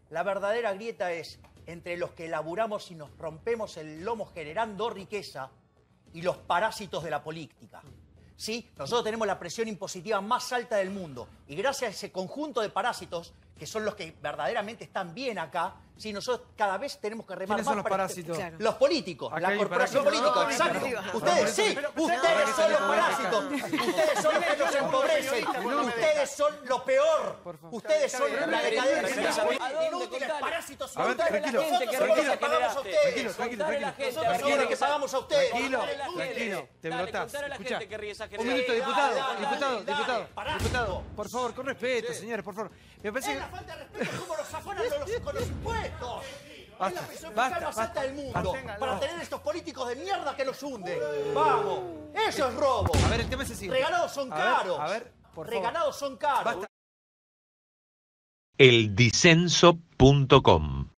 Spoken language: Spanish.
La verdadera grieta es entre los que laburamos y nos rompemos el lomo generando riqueza y los parásitos de la política. ¿Sí? Nosotros tenemos la presión impositiva más alta del mundo y gracias a ese conjunto de parásitos, que son los que verdaderamente están bien acá, ¿sí? Nosotros cada vez tenemos que remar ¿Quiénes más son los para parásitos? Claro. los políticos, Acá la hay corporación parásitos. política, exacto. Ustedes sí, ustedes son los parásitos, ustedes son los que nos empobrecen, ustedes son lo peor, ustedes son la decadencia, inútiles parásitos. A ver, tranquilo, Nosotros somos los que pagamos a ustedes. tranquilo. Nosotros somos los que pagamos a ustedes. Tranquilo, te brotás. Escuchá, Un un minuto, diputado, dale, diputado, por favor, con respeto, señores, por favor. Me parece Es la falta de respeto como los afanan con los impuestos. Basta, Es la presión basta, fiscal más basta. alta del mundo para tener estos políticos de mierda que nos hunden. Vamos, eso es robo. A ver, el tema es el siguiente. Regalados son caros. A ver, por favor. Regalados son caros. Basta. eldisenso.com